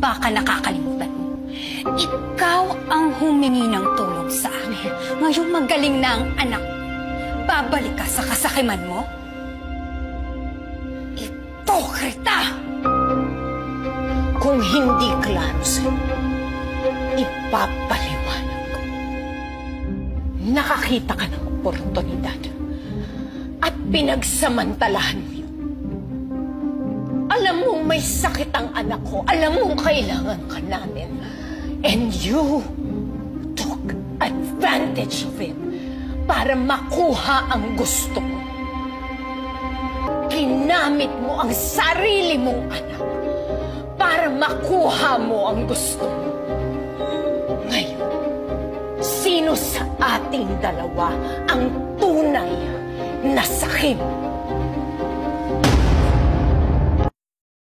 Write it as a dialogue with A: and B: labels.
A: baka nakakalimutan mo. Ikaw ang humingi ng tulong sa amin. Ngayong magaling na ang anak mo. Babalik ka sa kasakiman mo? Ipokrita!
B: Kung hindi klaro sa'yo, ipapaliwanag ko. Nakakita ka ng oportunidad at pinagsamantalahan mo yun. Alam mong may sakit ang anak ko. Alam mong kailangan ka namin. And you took advantage of it para makuha ang gusto mo. Ginamit mo ang sarili mong anak para makuha mo ang gusto mo. Ngayon, sino sa ating dalawa ang tunay na sakim?